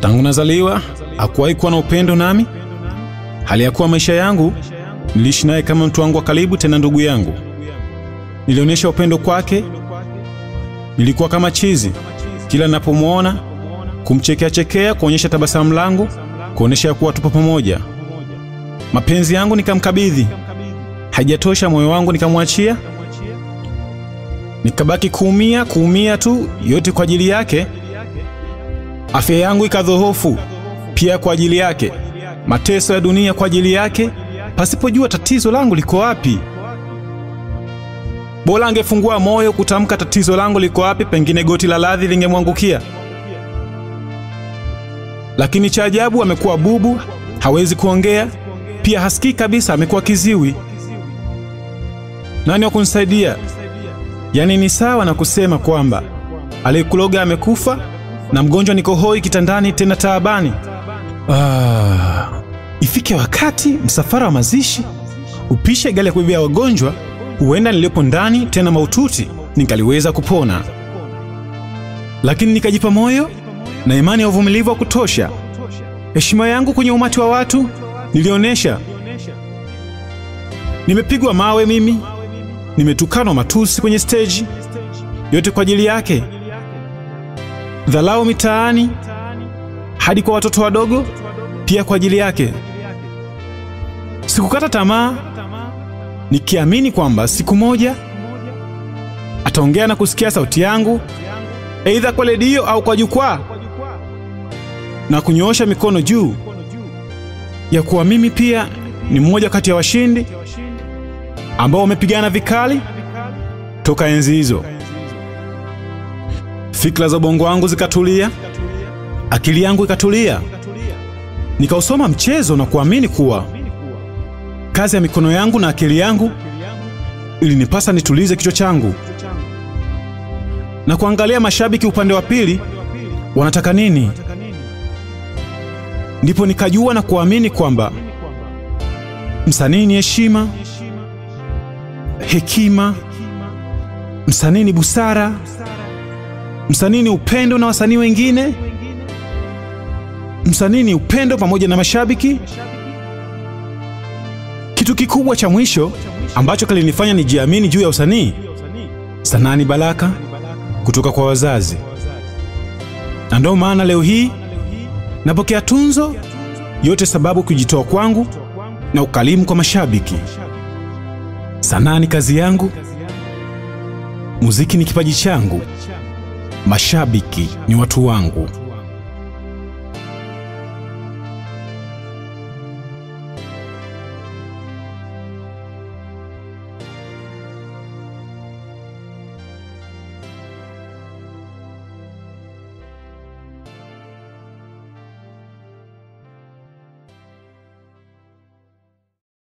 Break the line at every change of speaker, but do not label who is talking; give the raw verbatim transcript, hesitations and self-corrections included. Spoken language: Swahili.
Tangu nazaliwa hakuwahi kuwa na upendo nami. Hali ya kuwa maisha yangu niliishi naye kama mtu wangu wa karibu, tena ndugu yangu. Nilionyesha upendo kwake. Nilikuwa kama chizi kila ninapomuona, kumchekea chekea, kuonyesha tabasamu langu, kuonyesha kuwa tupo pamoja. Mapenzi yangu nikamkabidhi. Haijatosha, moyo wangu nikamwachia. Nikabaki kuumia, kuumia tu, yote kwa ajili yake. Afya yangu ikadhohofu pia kwa ajili yake. Mateso ya dunia kwa ajili yake, pasipojua tatizo langu liko wapi. Bora angefungua moyo kutamka tatizo langu liko wapi, pengine goti la radhi lingemwangukia. Lakini cha ajabu, amekuwa bubu, hawezi kuongea, pia hasikii kabisa, amekuwa kiziwi. Nani wa kunisaidia? Yani ni sawa na kusema kwamba aliyekuloga amekufa na mgonjwa niko hoi kitandani, tena taabani. Ah, ifike wakati msafara wa mazishi upishe gari ya kubebea wagonjwa, huenda nilipo ndani tena maututi nikaliweza kupona. Lakini nikajipa moyo na imani ya uvumilivu wa kutosha. Heshima yangu kwenye umati wa watu nilionesha. Nimepigwa mawe mimi, nimetukanwa matusi kwenye stage, yote kwa ajili yake. Dhalao mitaani hadi kwa watoto wadogo, pia kwa ajili yake. Sikukata tamaa, nikiamini kwamba siku moja ataongea na kusikia sauti yangu, aidha kwa redio au kwa jukwaa, na kunyoosha mikono juu ya kuwa mimi pia ni mmoja kati ya washindi ambao wamepigana vikali toka enzi hizo. Fikra za bongo wangu zikatulia, akili yangu ikatulia. Nikausoma mchezo na kuamini kuwa kazi ya mikono yangu na akili yangu ilinipasa nitulize kichwa changu na kuangalia mashabiki upande wa pili wanataka nini. Ndipo nikajua na kuamini kwamba msanii ni heshima, hekima, msanii ni busara, msanii ni upendo na wasanii wengine, msanii ni upendo pamoja na mashabiki. Kitu kikubwa cha mwisho ambacho kilinifanya nijiamini juu ya usanii, sanaa ni baraka kutoka kwa wazazi. Na ndio maana leo hii napokea tunzo yote, sababu kujitoa kwangu na ukalimu kwa mashabiki. Sanaa ni kazi yangu, muziki ni kipaji changu, mashabiki ni watu wangu.